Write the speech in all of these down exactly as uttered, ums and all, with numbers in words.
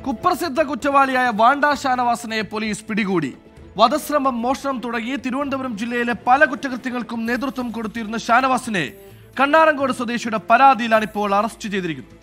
കുപ്രസിദ്ധ കുറ്റവാളിയായ വാണ്ട ഷാനവാസിനെ പോലീസ് പിടികൂടി. വധശ്രമം, മോഷണം തുടങ്ങി തിരുവനന്തപുരം ജില്ലയിലെ പല കുറ്റകൃത്യങ്ങൾക്കും നേതൃത്വം കൊടുത്തിരുന്ന ഷാനവാസിനെ കണ്ണാറങ്കോട് സ്വദേശിയുടെ പരാതിയിലാണ് ഇപ്പോൾ അറസ്റ്റ് ചെയ്തിരിക്കുന്നത്.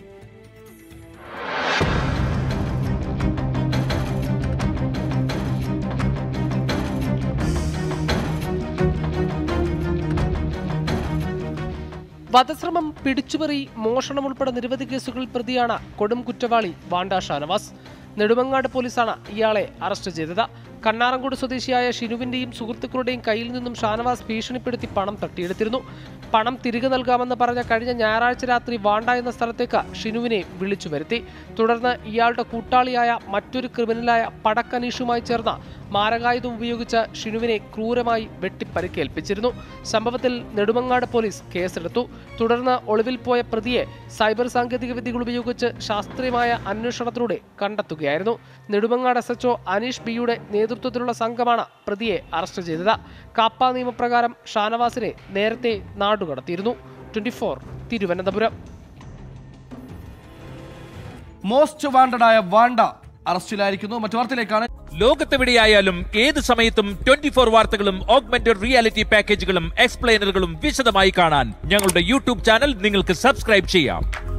വധശ്രമം, പിടിച്ചുപറി, മോഷണം ഉൾപ്പെടെ നിരവധി കേസുകളിൽ പ്രതിയാണ് കൊടും കുറ്റവാളി വാണ്ട ഷാനവാസ്. നെടുമങ്ങാട് പോലീസാണ് ഇയാളെ അറസ്റ്റ് ചെയ്തത്. കണ്ണാറങ്കോട് സ്വദേശിയായ ഷിനുവിന്റെയും സുഹൃത്തുക്കളുടെയും കയ്യിൽ നിന്നും ഷാനവാസ് ഭീഷണിപ്പെടുത്തി പണം തട്ടിയെടുത്തിരുന്നു. പണം തിരികെ നൽകാമെന്ന് പറഞ്ഞ കഴിഞ്ഞ ഞായറാഴ്ച രാത്രി വാണ്ട എന്ന സ്ഥലത്തേക്ക് ഷിനുവിനെ വിളിച്ചു വരുത്തി. തുടർന്ന് ഇയാളുടെ കൂട്ടാളിയായ മറ്റൊരു ക്രിമിനലായ പടക്കനീഷുമായി ചേർന്ന് മാരകായുധം ഉപയോഗിച്ച് ഷിനുവിനെ ക്രൂരമായി വെട്ടിപ്പരിക്കേൽപ്പിച്ചിരുന്നു. സംഭവത്തിൽ നെടുമങ്ങാട് പോലീസ് കേസെടുത്തു. തുടർന്ന് ഒളിവിൽ പോയ പ്രതിയെ സൈബർ സാങ്കേതിക വിദ്യകൾ ഉപയോഗിച്ച് ശാസ്ത്രീയമായ അന്വേഷണത്തിലൂടെ കണ്ടെത്തുകയായിരുന്നു. Nedumangad S H O Aneesh ബിയുടെ നേതൃത്വത്തിലുള്ള സംഘമാണ് പ്രതിയെ അറസ്റ്റ് ചെയ്തത്. കാപ്പ നിയമപ്രകാരം ഷാനവാസിനെ നേരത്തെ നാടുകടത്തിയിരുന്നു. Twenty four Thiruvananthapuram. മോസ്റ്റ് വാണ്ടഡായ വാണ്ട അറസ്റ്റിലായിരിക്കുന്നു. മറ്റു വാർത്തയിലേക്കാണ്. ലോകത്തെവിടെയായാലും ഏത് സമയത്തും ട്വന്റി ഫോർ വാർത്തകളും ഓഗ്മെന്റഡ് റിയാലിറ്റി പാക്കേജുകളും എക്സ്പ്ലെയിനറുകളും വിശദമായി കാണാൻ ഞങ്ങളുടെ യൂട്യൂബ് ചാനൽ നിങ്ങൾക്ക് സബ്സ്ക്രൈബ് ചെയ്യാം.